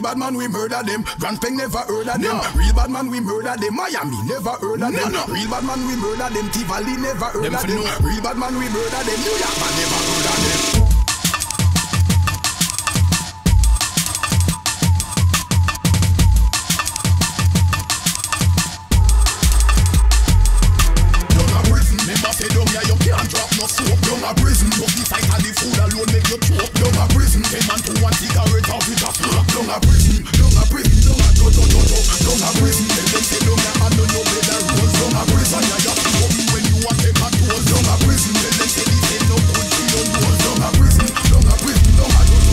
bad man, we murder them. Grand Peng never heard of them. Real bad man, we murder them. Miami never heard of them. Real bad man, we murder them. Tivoli never heard of them. Real bad man, we murder them. New York man never heard of them. Down a prison, no the sight of the food alone make you choke. Down a prison, 10 man to 1 cigarette off with a smoke. Down a prison, down a prison, down a do. Down a prison, tell them say down a hand on your bed and rolls. Down a prison, you have to come when you want take a toll. Down a prison, tell them say this ain't no good for your nose. Down a prison, down a prison, down a do.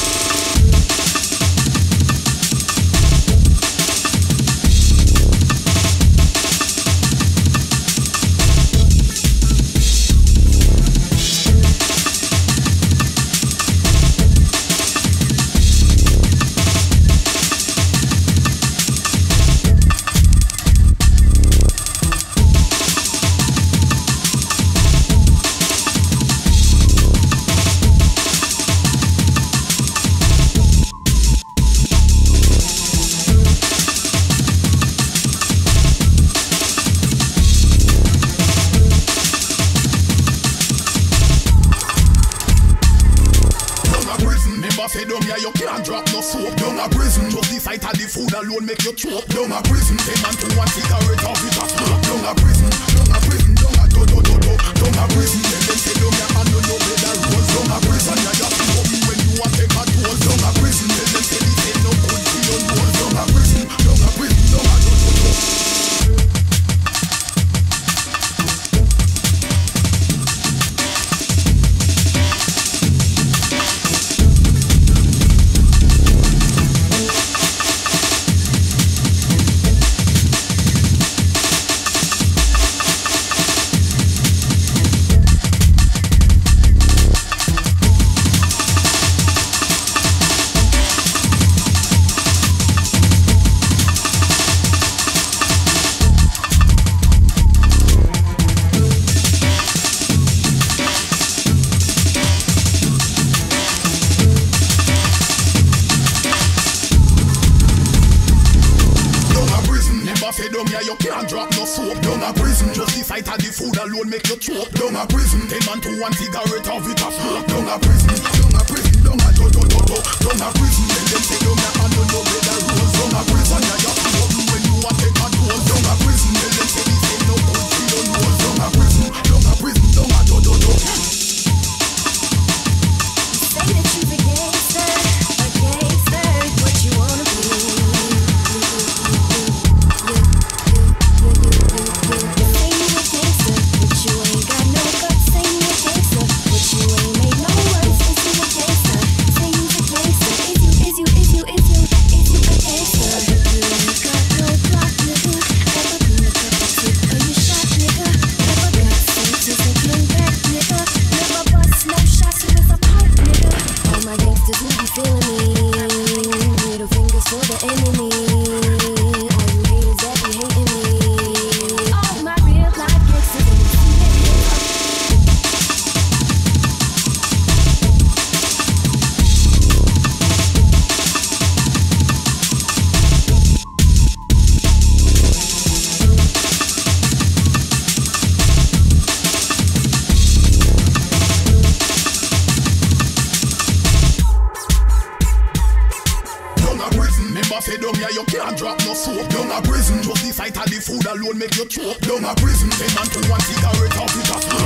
You can't drop no soap. Down a prison, just the sight of the food alone make you choke. Down a prison, 10 man to 1 cigarette off with a smoke. Down a prison, down a prison, down a do. Down a prison, tell them say down your hand on your bed and rolls. Down a prison, you have to come when you want take a toll. Down a prison, tell them say this ain't no good for your nose. Down a prison, down a prison, down a do. You can't drop no soap. Down a prison, just the sight of the food alone make you choke. Down a prison, 10 man to 1 cigarette off with a smoke. Down a prison, down a prison, down a do. Down a prison, tell them say down your hand on your bed and rolls. Down a prison, you have to come when you want take a toll. Down a prison, tell them say this ain't no good for your nose. Down a prison, down a prison, down a do. Say that you're a gangster, what you wanna be. Say down here you can't drop no soap. Down a prison, just the sight of the food alone make you choke. Down a prison, 10 man to 1 cigarette off with a smoke.